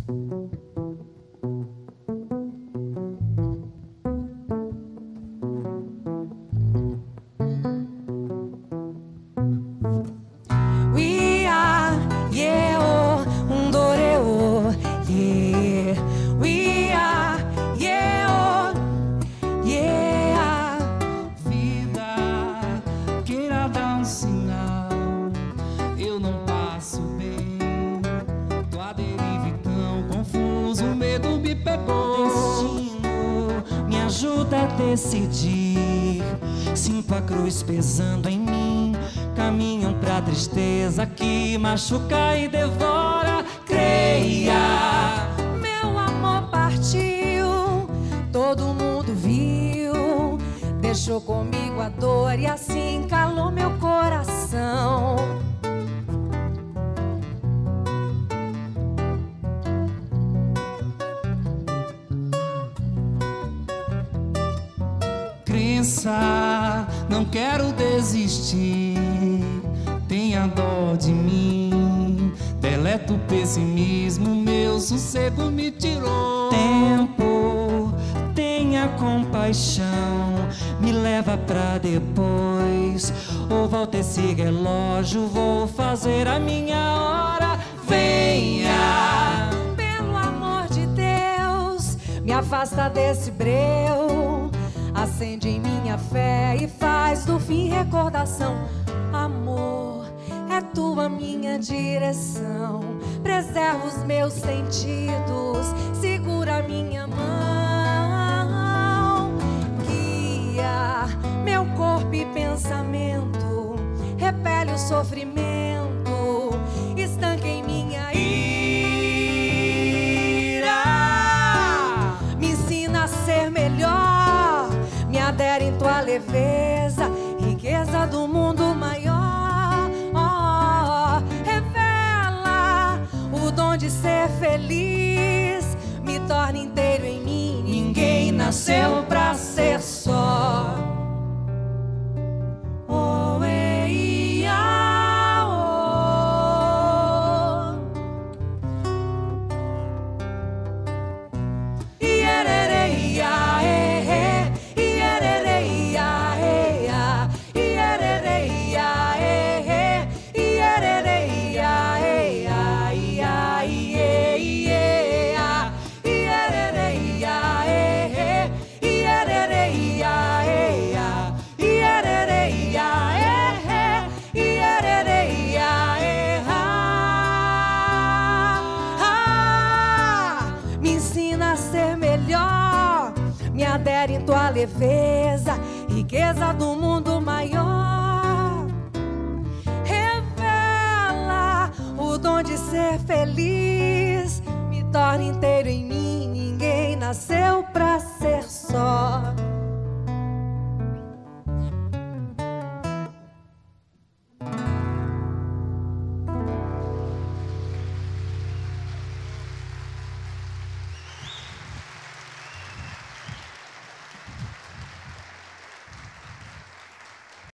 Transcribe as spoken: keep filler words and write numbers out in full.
Decidir, sinto a cruz pesando em mim, caminham pra tristeza que machuca e devora. Creia, meu amor partiu, todo mundo viu, deixou comigo a dor e assim calou meu coração. Não quero desistir, tenha dó de mim, deleta o pessimismo, meu sossego me tirou. Tempo, tenha compaixão, me leva pra depois, ou volta esse relógio, vou fazer a minha hora. Venha, pelo amor de Deus, me afasta desse breu, acende em minha fé e faz do fim recordação. Amor, é tua minha direção, preserva os meus sentidos, segura minha mão, guia meu corpo e pensamento, repele o sofrimento, estanca em minha ira, me ensina a ser melhor, me adere em tua leveza, riqueza do mundo maior. Oh, revela o dom de ser feliz, me torna inteiro em mim. Ninguém nasceu pra ser só. Oh, ei, ah, oh. Iererei, ah, eh, eh. Em tua leveza, riqueza do mundo maior. Revela o dom de ser feliz, me torna inteiro em mim. Ninguém nasceu pra